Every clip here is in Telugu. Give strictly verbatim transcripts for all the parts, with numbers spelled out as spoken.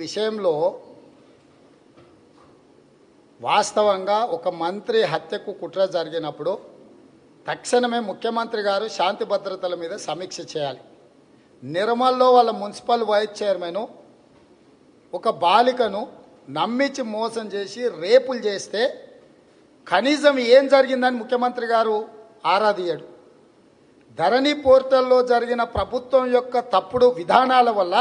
విషయంలో వాస్తవంగా ఒక మంత్రి హత్యకు కుట్ర జరిగినప్పుడు తక్షణమే ముఖ్యమంత్రి గారు శాంతి భద్రతల మీద సమీక్ష చేయాలి. నిర్మల్లో వాళ్ళ మున్సిపల్ వైస్ చైర్మన్ ఒక బాలికను నమ్మించి మోసం చేసి రేపులు చేస్తే కనీసం ఏం జరిగిందని ముఖ్యమంత్రి గారు ఆరాధించాడు. ధరణి పోర్టల్లో జరిగిన ప్రభుత్వం యొక్క తప్పుడు విధానాల వల్ల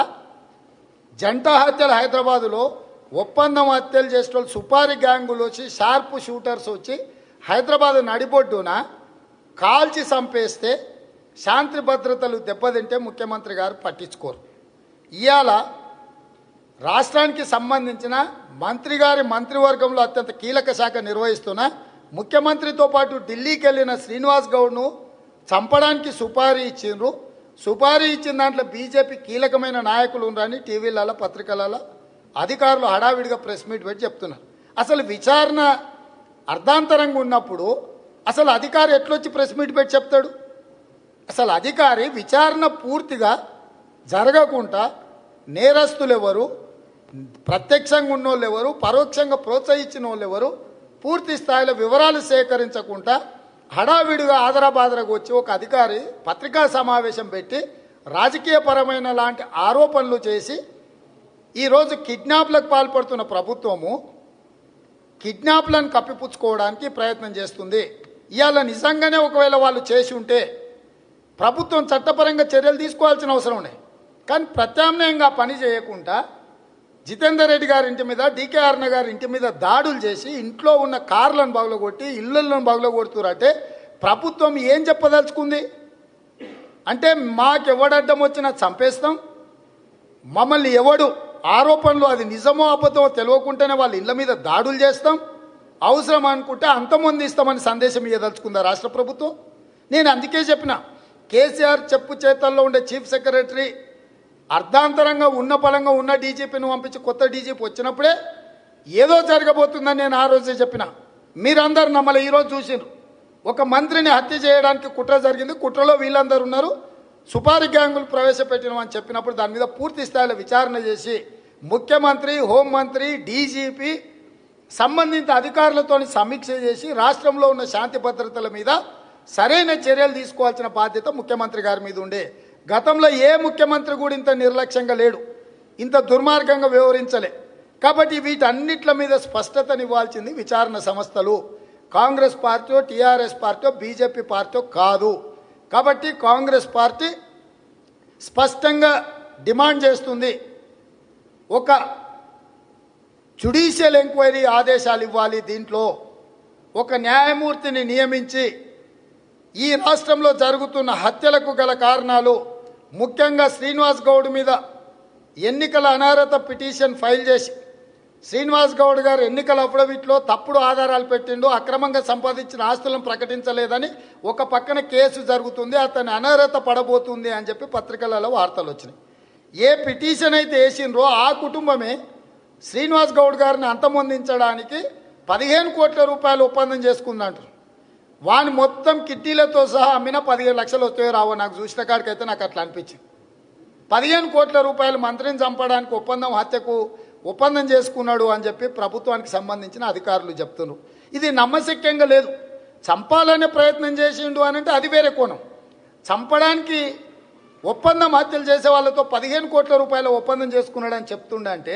జంట హత్యలు హైదరాబాదులో ఒప్పందం హత్యలు చేసిన వాళ్ళు సుపారీ గ్యాంగులు వచ్చి షార్ప్ షూటర్స్ వచ్చి హైదరాబాద్ నడిబొడ్డున కాల్చి చంపేస్తే శాంతి భద్రతలు దెబ్బతింటే ముఖ్యమంత్రి గారు పట్టించుకోరు. ఇవాళ రాష్ట్రానికి సంబంధించిన మంత్రి గారి మంత్రివర్గంలో అత్యంత కీలక శాఖ నిర్వహిస్తున్న ముఖ్యమంత్రితో పాటు ఢిల్లీకి వెళ్ళిన శ్రీనివాస్ గౌడ్ను చంపడానికి సుపారీ ఇచ్చిండ్రు. సుపారీ ఇచ్చిన దాంట్లో బీజేపీ కీలకమైన నాయకులు ఉన్నారని టీవీలలో పత్రికలలో అధికారులు హడావిడిగా ప్రెస్ మీట్ పెట్టి చెప్తున్నారు. అసలు విచారణ అర్ధాంతరంగా ఉన్నప్పుడు అసలు అధికారి ఎట్లొచ్చి ప్రెస్ మీట్ పెట్టి చెప్తాడు? అసలు అధికారి విచారణ పూర్తిగా జరగకుండా నేరస్తులు ఎవరు, ప్రత్యక్షంగా ఉన్నోళ్ళు ఎవరు, పరోక్షంగా ప్రోత్సహించిన వాళ్ళు ఎవరు, పూర్తి స్థాయిలో వివరాలు సేకరించకుండా హడావిడిగా ఆదరాబాదరకు వచ్చి ఒక అధికారి పత్రికా సమావేశం పెట్టి రాజకీయపరమైన లాంటి ఆరోపణలు చేసి ఈరోజు కిడ్నాప్లకు పాల్పడుతున్న ప్రభుత్వము కిడ్నాప్లను కప్పిపుచ్చుకోవడానికి ప్రయత్నం చేస్తుంది. ఇవాళ నిజంగానే ఒకవేళ వాళ్ళు చేసి ఉంటే ప్రభుత్వం చట్టపరంగా చర్యలు తీసుకోవాల్సిన అవసరం ఉన్నాయి. కానీ ప్రత్యామ్నాయంగా పని చేయకుండా జితేందర్ రెడ్డి గారి ఇంటి మీద, డీకే అరుణ గారి ఇంటి మీద దాడులు చేసి ఇంట్లో ఉన్న కార్లను పగలగొట్టి ఇళ్లను పగలగొడుతురంటే ప్రభుత్వం ఏం చెప్పదలుచుకుంది? అంటే మాకెవడడ్డం వచ్చినా చంపేస్తాం, మమ్మల్ని ఎవడు ఆరోపణలు అది నిజమో అబద్ధమో తెలియకుండానే వాళ్ళ ఇళ్ల మీద దాడులు చేస్తాం, అవసరం అనుకుంటే అంతమంది ఇస్తామని సందేశం ఇవ్వదలుచుకుందా రాష్ట్ర ప్రభుత్వం? నేను అందుకే చెప్పిన, కేసీఆర్ చెప్పు చేతల్లో ఉండే చీఫ్ సెక్రటరీ అర్ధాంతరంగా ఉన్న పలంగా ఉన్న డీజీపీని పంపించి కొత్త డీజీపీ వచ్చినప్పుడే ఏదో జరగబోతుందని నేను ఆ రోజే చెప్పిన. మీరందరూ నమ్మల్ని ఈరోజు చూసినారు. ఒక మంత్రిని హత్య చేయడానికి కుట్ర జరిగింది, కుట్రలో వీళ్ళందరూ ఉన్నారు, సుపారీ గ్యాంగులు ప్రవేశపెట్టినామని చెప్పినప్పుడు దాని మీద పూర్తి స్థాయిలో విచారణ చేసి ముఖ్యమంత్రి, హోంమంత్రి, డీజీపీ సంబంధిత అధికారులతో సమీక్ష చేసి రాష్ట్రంలో ఉన్న శాంతి భద్రతల మీద సరైన చర్యలు తీసుకోవాల్సిన బాధ్యత ముఖ్యమంత్రి గారి మీద ఉండే. గతంలో ఏ ముఖ్యమంత్రి కూడా ఇంత నిర్లక్ష్యంగా లేడు, ఇంత దుర్మార్గంగా వ్యవహరించలే. కాబట్టి వీటన్నిట్ల మీద స్పష్టతనివ్వాల్సింది విచారణ సంస్థలు. Congress party, TRS party, BJP party కాదు. కాబట్టి కాంగ్రెస్ పార్టీ స్పష్టంగా డిమాండ్ చేస్తుంది, ఒక జ్యుడిషియల్ ఎంక్వైరీ ఆదేశాలు ఇవ్వాలి. దీంట్లో ఒక న్యాయమూర్తిని నియమించి ఈ రాష్ట్రంలో జరుగుతున్న హత్యలకు గల కారణాలు, ముఖ్యంగా శ్రీనివాస్ గౌడ్ మీద ఎన్నికల అనర్హత పిటిషన్ ఫైల్ చేసి శ్రీనివాస్ గౌడ్ గారు ఎన్నికల అఫిడవిట్లో తప్పుడు ఆధారాలు పెట్టిండు, అక్రమంగా సంపాదించిన ఆస్తులను ప్రకటించలేదని ఒక పక్కన కేసు జరుగుతుంది, అతని అనర్హత పడబోతుంది అని చెప్పి పత్రికలలో వార్తలు వచ్చినాయి. ఏ పిటిషన్ అయితే వేసిండ్రో ఆ కుటుంబమే శ్రీనివాస్ గౌడ్ గారిని అంతమొందించడానికి పదిహేను కోట్ల రూపాయలు ఒప్పందం చేసుకుందంటారు. వాని మొత్తం కిట్టీలతో సహా అమ్మిన పదిహేను లక్షలు వస్తాయో రావో నాకు చూసిన కాడికైతే నాకు అట్లా అనిపించింది. పదిహేను కోట్ల రూపాయలు మంత్రిని చంపడానికి ఒప్పందం, హత్యకు ఒప్పందం చేసుకున్నాడు అని చెప్పి ప్రభుత్వానికి సంబంధించిన అధికారులు చెప్తున్నారు. ఇది నమ్మశక్యంగా లేదు. చంపాలనే ప్రయత్నం చేసిండు అని అంటే అది వేరే కోణం. చంపడానికి ఒప్పందం, హత్యలు చేసే వాళ్ళతో పదిహేను కోట్ల రూపాయల ఒప్పందం చేసుకున్నాడని చెప్తుండే అంటే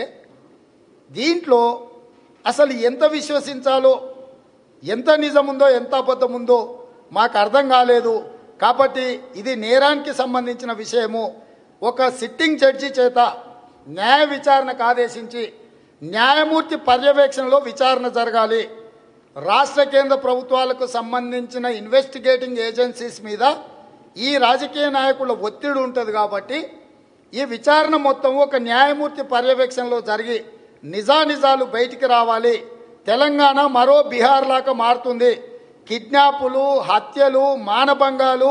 దీంట్లో అసలు ఎంత విశ్వసించాలో, ఎంత నిజముందో ఎంత అబద్ధం ఉందో మాకు అర్థం కాలేదు. కాబట్టి ఇది నేరానికి సంబంధించిన విషయము. ఒక సిట్టింగ్ జడ్జి చేత న్యాయ విచారణకు ఆదేశించి న్యాయమూర్తి పర్యవేక్షణలో విచారణ జరగాలి. రాష్ట్ర కేంద్ర ప్రభుత్వాలకు సంబంధించిన ఇన్వెస్టిగేటింగ్ ఏజెన్సీస్ మీద ఈ రాజకీయ నాయకుల ఒత్తిడి ఉంటుంది. కాబట్టి ఈ విచారణ మొత్తం ఒక న్యాయమూర్తి పర్యవేక్షణలో జరిగి నిజానిజాలు బయటికి రావాలి. తెలంగాణ మరో బీహార్ లాగా మారుతుంది. కిడ్నాపులు, హత్యలు, మానభంగాలు,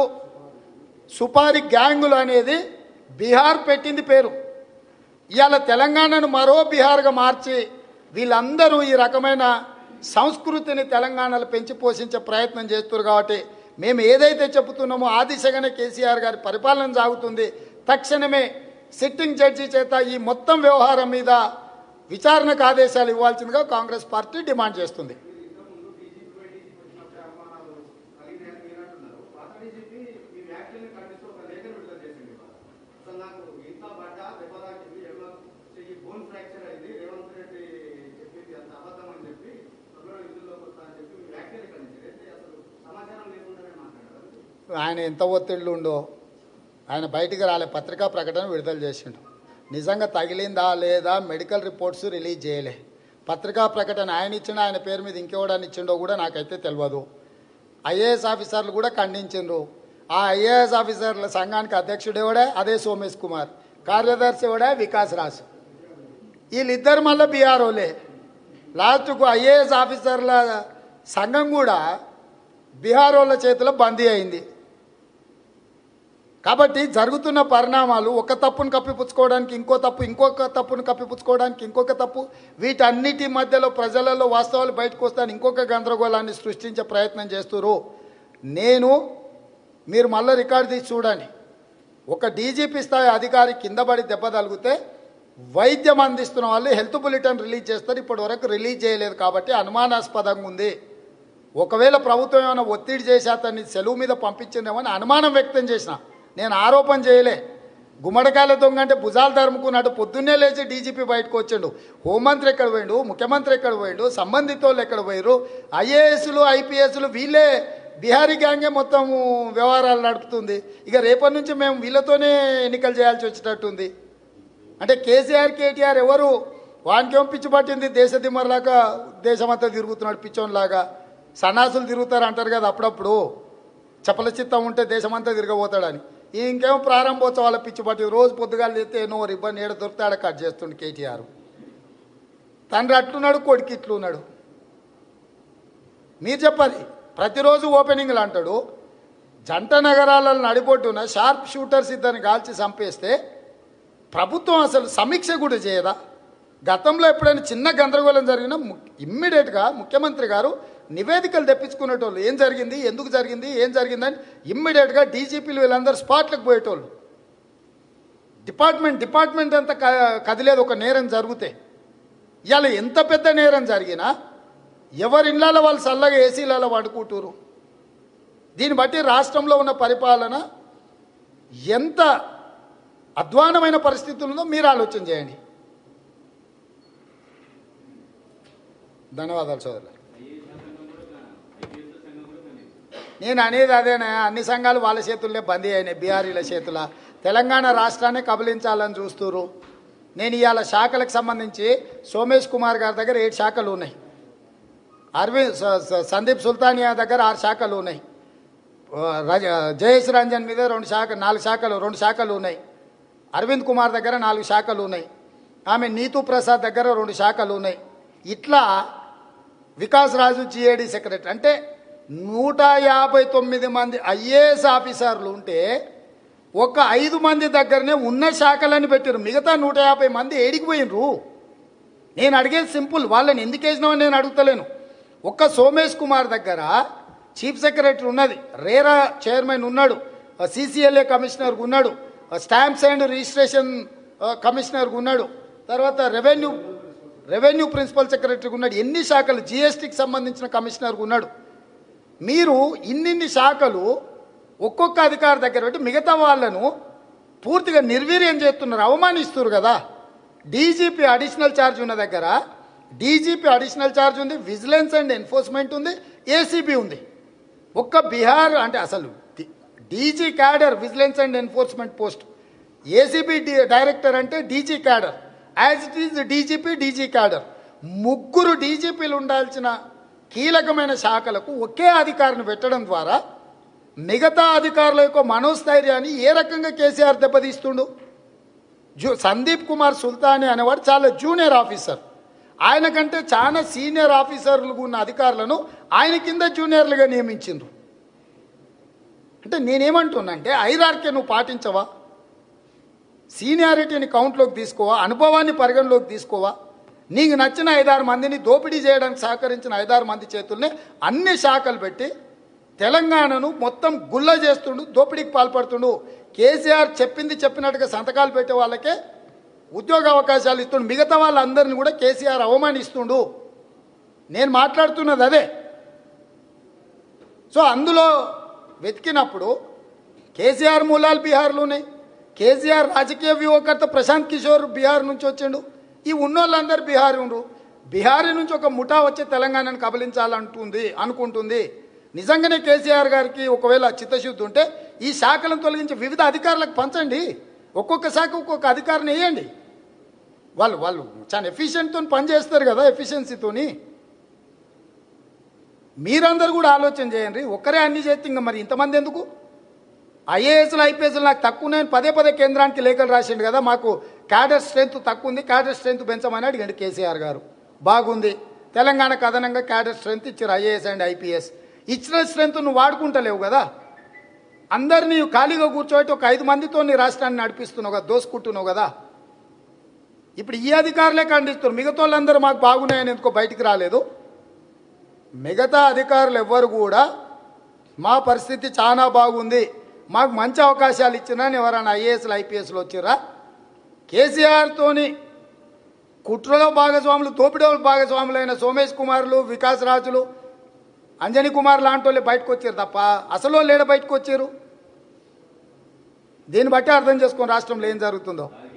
సుపారీ గ్యాంగులు అనేది బీహార్ పెట్టింది పేరు. ఇవాళ తెలంగాణను మరో బీహార్గా మార్చి వీళ్ళందరూ ఈ రకమైన సంస్కృతిని తెలంగాణలో పెంచి పోషించే ప్రయత్నం చేస్తున్నారు. కాబట్టి మేము ఏదైతే చెబుతున్నామో ఆ దిశగానే కేసీఆర్ గారి పరిపాలన సాగుతుంది. తక్షణమే సిట్టింగ్ జడ్జి చేత ఈ మొత్తం వ్యవహారం మీద విచారణకు ఆదేశాలు ఇవ్వాల్సిందిగా కాంగ్రెస్ పార్టీ డిమాండ్ చేస్తుంది. ఆయన ఎంత ఒత్తిళ్ళు ఉండో ఆయన బయటికి రాలే, పత్రికా ప్రకటన విడుదల చేసిండు. నిజంగా తగిలిందా లేదా మెడికల్ రిపోర్ట్స్ రిలీజ్ చేయలే. పత్రికా ప్రకటన ఆయన ఇచ్చిన ఆయన పేరు మీద ఇంకెవడాన్ని ఇచ్చిండో కూడా నాకైతే తెలియదు. ఐఏఎస్ ఆఫీసర్లు కూడా ఖండించిండ్రు. ఆ ఐఏఎస్ ఆఫీసర్ల సంఘానికి అధ్యక్షుడు ఎవడే, అదే సోమేష్ కుమార్. కార్యదర్శి ఎవడే, వికాస్ రాజ్. వీళ్ళిద్దరు మళ్ళీ బీఆర్ఓలే. లాస్ట్కు ఐఏఎస్ ఆఫీసర్ల సంఘం కూడా బీఆర్ఓల చేతిలో బందీ అయింది. కాబట్టి జరుగుతున్న పరిణామాలు ఒక తప్పును కప్పిపుచ్చుకోవడానికి ఇంకో తప్పు, ఇంకొక తప్పును కప్పిపుచ్చుకోవడానికి ఇంకొక తప్పు, వీటన్నిటి మధ్యలో ప్రజలలో వాస్తవాలు బయటకు వస్తాను ఇంకొక గందరగోళాన్ని సృష్టించే ప్రయత్నం చేస్తున్నారు. నేను మీరు మళ్ళీ రికార్డు తీసి చూడండి. ఒక డీజీపీ స్థాయి అధికారి కింద పడి దెబ్బ తగిలితే వైద్యం అందిస్తున్న వాళ్ళు హెల్త్ బులెటిన్ రిలీజ్ చేస్తారు. ఇప్పటి వరకు రిలీజ్ చేయలేదు కాబట్టి అనుమానాస్పదంగా ఉంది. ఒకవేళ ప్రభుత్వం ఏమైనా ఒత్తిడి చేసి అతన్ని సెలవు మీద పంపించిందేమో అని అనుమానం వ్యక్తం చేసిన, నేను ఆరోపణ చేయలే. గుమ్మడికాయల దొంగ అంటే భుజాలు తరుముకున్నట్టు పొద్దున్నే లేచి డీజీపీ బయటకు వచ్చిండు. హోంమంత్రి ఎక్కడ పోయిండు, ముఖ్యమంత్రి ఎక్కడ పోయిండు, సంబంధిత వాళ్ళు ఎక్కడ పోయారు, ఐఏఎస్లు ఐపీఎస్లు వీళ్ళే బీహారీ గ్యాంగే మొత్తం వ్యవహారాలు నడుపుతుంది. ఇక రేపటి నుంచి మేము వీళ్ళతోనే ఎన్నికలు చేయాల్సి వచ్చేటట్టుంది. అంటే కేసీఆర్ కేటీఆర్ ఎవరు, వానికేమో పిచ్చి పట్టింది, దేశ దిమ్మర్లాగా దేశమంతా తిరుగుతున్నాడు పిచ్చోన్లాగా. సన్నాసులు తిరుగుతారు అంటారు కదా అప్పుడప్పుడు, చపల చిత్తం ఉంటే దేశమంతా తిరగబోతాడని. ఇంకేమో ప్రారంభోత్సవాల పిచ్చి పట్టి రోజు పొద్దుగాలు చేస్తే ఎన్నో ఇబ్బంది ఏడ దొరుకుతాడ కట్ చేస్తుండు కేటీఆర్. తండ్రి అట్లున్నాడు, కొడుకు ఇట్లున్నాడు. మీరు చెప్పాలి. ప్రతిరోజు ఓపెనింగ్లు అంటాడు. జంట నగరాలలో నడిపొట్టున షార్ప్ షూటర్స్ ఇద్దరిని కాల్చి చంపేస్తే ప్రభుత్వం అసలు సమీక్ష కూడా చేయదా? గతంలో ఎప్పుడైనా చిన్న గందరగోళం జరిగినా ఇమ్మీడియట్గా ముఖ్యమంత్రి గారు నివేదికలు తెప్పించుకునేటోళ్ళు. ఏం జరిగింది, ఎందుకు జరిగింది, ఏం జరిగిందని ఇమ్మీడియట్గా డీజీపీలు వీళ్ళందరూ స్పాట్లకు పోయేటోళ్ళు. డిపార్ట్మెంట్ డిపార్ట్మెంట్ అంతా కదిలేదు ఒక నేరం జరిగితే. ఇవాళ ఎంత పెద్ద నేరం జరిగినా ఎవరి ఇళ్ళలో వాళ్ళు చల్లగా ఏసీలలో పడుకుంటారు. దీన్ని బట్టి రాష్ట్రంలో ఉన్న పరిపాలన ఎంత అధ్వానమైన పరిస్థితులు ఉందో మీరు ఆలోచన చేయండి. ధన్యవాదాలు సోదరులు. నేను అనేది అదేనా, అన్ని సంఘాలు వాళ్ళ చేతుల్లో బందీ అయినాయి, బీఆర్ఈల చేతుల. తెలంగాణ రాష్ట్రాన్ని కబలించాలని చూస్తున్నారు. నేను ఇవాళ శాఖలకు సంబంధించి సోమేష్ కుమార్ గారి దగ్గర ఏడు శాఖలు ఉన్నాయి, అరవింద్ సందీప్ సుల్తానియా దగ్గర ఆరు శాఖలు ఉన్నాయి, జయేష్ రంజన్ మీద రెండు శాఖ నాలుగు శాఖలు రెండు శాఖలు ఉన్నాయి, అరవింద్ కుమార్ దగ్గర నాలుగు శాఖలు ఉన్నాయి, ఆమె నీతూ ప్రసాద్ దగ్గర రెండు శాఖలు ఉన్నాయి. ఇట్లా వికాస్ రాజు జిఏడి సెక్రటరీ. అంటే నూట యాభై తొమ్మిది మంది ఐఏఎస్ ఆఫీసర్లు ఉంటే ఒక ఐదు మంది దగ్గరనే ఉన్న శాఖలని పెట్టారు. మిగతా నూట యాభై మంది ఏడికి పోయినరు? నేను అడిగేది సింపుల్, వాళ్ళని ఎందుకు వేసినామని నేను అడుగుతలేను. ఒక్క సోమేష్ కుమార్ దగ్గర చీఫ్ సెక్రటరీ ఉన్నది, రేరా చైర్మన్ ఉన్నాడు, సిసిఎల్ఏ కమిషనర్ ఉన్నాడు, స్టాంప్స్ అండ్ రిజిస్ట్రేషన్ కమిషనర్ ఉన్నాడు, తర్వాత రెవెన్యూ రెవెన్యూ ప్రిన్సిపల్ సెక్రటరీ ఉన్నాడు, ఎన్ని శాఖలు, జిఎస్టీకి సంబంధించిన కమిషనర్ ఉన్నాడు. మీరు ఇన్నిన్ని శాఖలు ఒక్కొక్క అధికారి దగ్గర పెట్టి మిగతా వాళ్ళను పూర్తిగా నిర్వీర్యం చేస్తున్నారు, అవమానిస్తున్నారు కదా. డీజీపీ అడిషనల్ ఛార్జ్ ఉన్న దగ్గర డీజీపీ అడిషనల్ ఛార్జ్ ఉంది, విజిలెన్స్ అండ్ ఎన్ఫోర్స్మెంట్ ఉంది, ఏసీబీ ఉంది. ఒక్క బీహార్ అంటే అసలు DG cadre vigilance and enforcement post, ACB director అంటే DG cadre, as it is DGP DG cadre. ముగ్గురు డీజీపీలు ఉండాల్సిన కీలకమైన శాఖలకు ఒకే అధికారిని పెట్టడం ద్వారా మిగతా అధికారుల యొక్క మనోస్థైర్యాన్ని ఏ రకంగా కేసీఆర్ దెబ్బతీస్తుండు? జూ సందీప్ కుమార్ సుల్తానీ అనేవాడు చాలా జూనియర్ ఆఫీసర్, ఆయన కంటే చాలా సీనియర్ ఆఫీసర్లు ఉన్న అధికారులను ఆయన కింద జూనియర్లుగా నియమించిండ్రు. అంటే నేనేమంటున్నా అంటే హైరార్కీ నువ్వు పాటించవా? సీనియారిటీని కౌంట్లోకి తీసుకోవా? అనుభవాన్ని పరిగణలోకి తీసుకోవా? నీకు నచ్చిన ఐదారు మందిని దోపిడీ చేయడానికి సహకరించిన ఐదారు మంది చేతుల్నే అన్ని శాఖలు పెట్టి తెలంగాణను మొత్తం గుల్ల చేస్తుండు, దోపిడీకి పాల్పడుతుండు. కేసీఆర్ చెప్పింది చెప్పినట్టుగా సంతకాలు పెట్టే వాళ్ళకే ఉద్యోగ అవకాశాలు ఇస్తుండు, మిగతా వాళ్ళందరినీ కూడా కేసీఆర్ అవమానిస్తుండు. నేను మాట్లాడుతున్నది అదే. సో అందులో వెతికినప్పుడు కేసీఆర్ మూలాలు బీహార్లోనే, కేసీఆర్ రాజకీయ వ్యూహకర్త ప్రశాంత్ కిషోర్ బీహార్ నుంచి వచ్చిండు. ఈ ఉన్నోళ్ళందరూ బీహార్ ఉండు. బీహారీ నుంచి ఒక ముఠా వచ్చి తెలంగాణను కబలించాలంటుంది అనుకుంటుంది. నిజంగానే కేసీఆర్ గారికి ఒకవేళ చిత్తశుద్ధి ఉంటే ఈ శాఖలను తొలగించి వివిధ అధికారులకు పంచండి. ఒక్కొక్క శాఖ ఒక్కొక్క అధికారిని వేయండి. వాళ్ళు వాళ్ళు చాలా ఎఫిషియెంట్తో పనిచేస్తారు కదా, ఎఫిషియన్సీతోని. మీరందరూ కూడా ఆలోచన చేయండి. ఒక్కరే అన్ని చేస్తే ఇంకా మరి ఇంతమంది ఎందుకు? ఐఏఎస్లు ఐపీఎస్లు నాకు తక్కువ ఉన్నాయని పదే పదే కేంద్రానికి లేఖలు రాసిండు కదా, మాకు క్యాడర్ స్ట్రెంత్ తక్కువ ఉంది, క్యాడర్ స్ట్రెంత్ పెంచమని అడిగండి కేసీఆర్ గారు. బాగుంది, తెలంగాణకు అదనంగా క్యాడర్ స్ట్రెంత్ ఇచ్చారు ఐఏఎస్ అండ్ ఐపీఎస్. ఇచ్చిన స్ట్రెంత్ నువ్వు వాడుకుంటలేవు కదా, అందరినీ ఖాళీగా కూర్చోబెట్టి ఒక ఐదు మందితో నీ రాష్ట్రాన్ని నడిపిస్తున్నావు కదా, దోసుకుంటున్నావు కదా. ఇప్పుడు ఈ అధికారులే ఖండిస్తున్నారు, మిగతా వాళ్ళందరూ మాకు బాగున్నాయని ఎందుకో బయటికి రాలేదు. మిగతా అధికారులు ఎవ్వరు కూడా మా పరిస్థితి చాలా బాగుంది, మాకు మంచి అవకాశాలు ఇచ్చినా ఎవరైనా ఐఏఎస్లు ఐపీఎస్లు వచ్చిరా? కేసీఆర్తోని కుట్రలో భాగస్వాములు, దోపిడీలో భాగస్వాములైన సోమేష్ కుమార్లు, వికాస్ రాజులు, అంజనీ కుమార్ లాంటి వాళ్ళు బయటకు వచ్చారు తప్ప అసలు వాళ్ళు ఏడ బయటకు వచ్చారు? దీన్ని బట్టి అర్థం చేసుకొని రాష్ట్రంలో ఏం జరుగుతుందో.